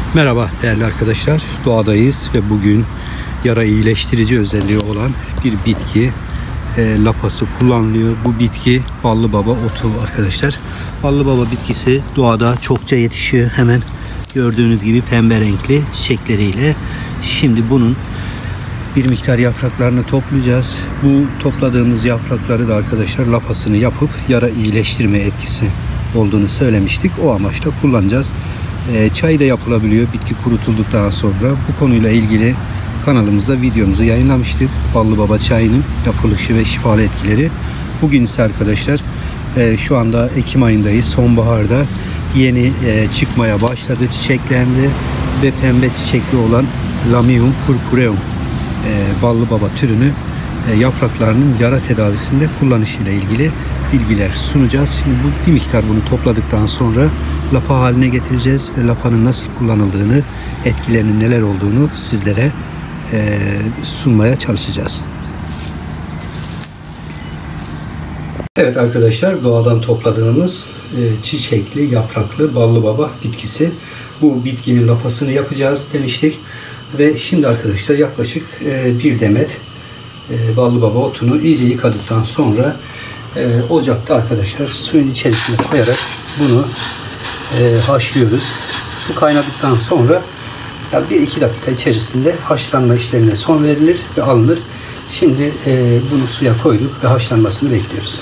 Merhaba değerli arkadaşlar, doğadayız ve bugün yara iyileştirici özelliği olan bir bitki lapası kullanılıyor. Bu bitki ballı baba otu arkadaşlar. Ballı baba bitkisi doğada çokça yetişiyor. Hemen gördüğünüz gibi pembe renkli çiçekleriyle. Şimdi bunun bir miktar yapraklarını toplayacağız. Bu topladığımız yaprakları da arkadaşlar lapasını yapıp yara iyileştirme etkisi olduğunu söylemiştik. O amaçla kullanacağız. Çay da yapılabiliyor bitki kurutulduktan sonra. Bu konuyla ilgili kanalımızda videomuzu yayınlamıştık. Ballı baba çayının yapılışı ve şifalı etkileri. Bugün ise arkadaşlar şu anda Ekim ayındayız. Sonbaharda yeni çıkmaya başladı. Çiçeklendi ve pembe çiçekli olan Lamium purpureum ballı baba türünü yapraklarının yara tedavisinde kullanışıyla ilgili bilgiler sunacağız. Şimdi bir miktar bunu topladıktan sonra lapa haline getireceğiz ve lapanın nasıl kullanıldığını, etkilerinin neler olduğunu sizlere sunmaya çalışacağız. Evet arkadaşlar, doğadan topladığımız çiçekli, yapraklı ballı baba bitkisi. Bu bitkinin lapasını yapacağız demiştik. Ve şimdi arkadaşlar yaklaşık bir demet ballı baba otunu iyice yıkadıktan sonra ocakta arkadaşlar suyun içerisine koyarak bunu haşlıyoruz. Su kaynadıktan sonra 1-2 dakika içerisinde haşlanma işlemine son verilir ve alınır. Şimdi bunu suya koyduk ve haşlanmasını bekliyoruz.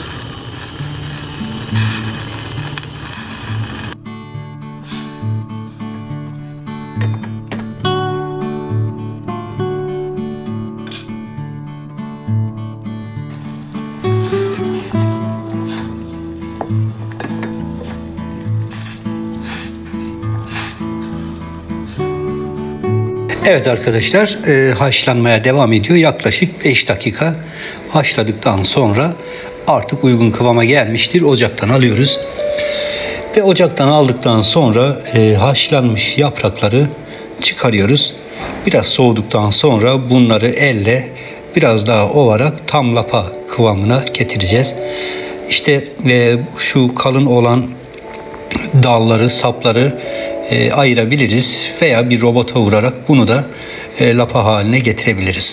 Evet arkadaşlar, haşlanmaya devam ediyor. Yaklaşık 5 dakika haşladıktan sonra artık uygun kıvama gelmiştir. Ocaktan alıyoruz. Ve ocaktan aldıktan sonra haşlanmış yaprakları çıkarıyoruz. Biraz soğuduktan sonra bunları elle biraz daha ovarak tam lapa kıvamına getireceğiz. İşte şu kalın olan dalları, sapları ayırabiliriz veya bir robota vurarak bunu da lapa haline getirebiliriz.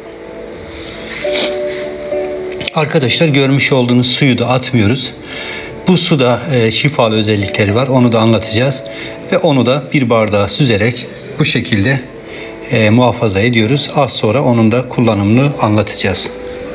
Arkadaşlar, görmüş olduğunuz suyu da atmıyoruz. Bu suda şifalı özellikleri var. Onu da anlatacağız. Ve onu da bir bardağa süzerek bu şekilde muhafaza ediyoruz. Az sonra onun da kullanımını anlatacağız.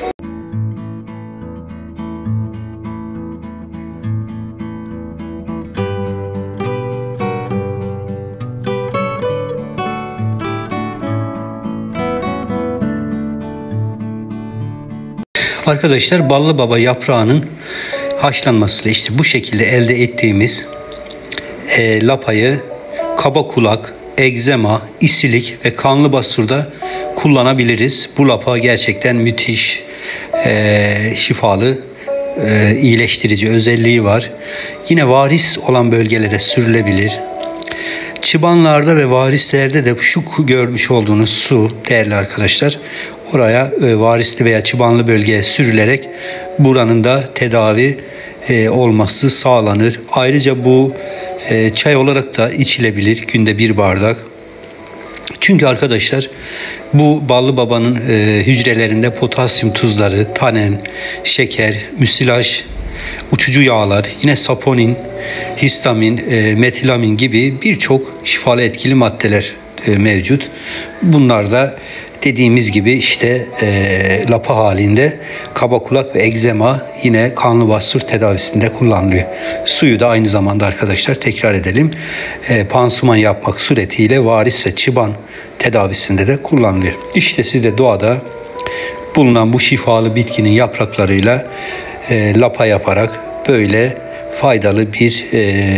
Arkadaşlar, ballı baba yaprağının haşlanmasıyla işte bu şekilde elde ettiğimiz lapayı kaba kulak, egzema, isilik ve kanlı basırda kullanabiliriz. Bu lapa gerçekten müthiş şifalı, iyileştirici özelliği var. Yine varis olan bölgelere sürülebilir. Çıbanlarda ve varislerde de şu görmüş olduğunuz su değerli arkadaşlar, oraya varisli veya çıbanlı bölgeye sürülerek buranın da tedavi olması sağlanır. Ayrıca bu çay olarak da içilebilir, günde 1 bardak. Çünkü arkadaşlar bu ballı babanın hücrelerinde potasyum tuzları, tanen, şeker, müsilaj, uçucu yağlar, yine saponin, histamin, metilamin gibi birçok şifalı etkili maddeler mevcut. Bunlar da dediğimiz gibi işte lapa halinde kaba kulak ve egzema, yine kanlı basır tedavisinde kullanılıyor. Suyu da aynı zamanda arkadaşlar tekrar edelim, pansuman yapmak suretiyle varis ve çıban tedavisinde de kullanılıyor. İşte siz de doğada bulunan bu şifalı bitkinin yapraklarıyla lapa yaparak böyle faydalı bir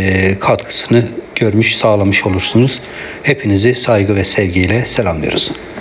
katkısını görmüş, sağlamış olursunuz. Hepinizi saygı ve sevgiyle selamlıyoruz.